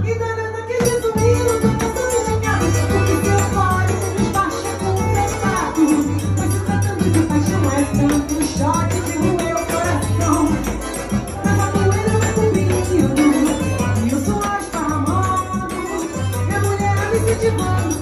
E danada aquele sumido, tô passando chegado. Porque seu fora se desbaixa com o pecado. Mas se tratando de paixão é tanto choque que roeu o coração. Mas a poeira vai comigo e eu sou esparramando. Minha mulher me incentivando.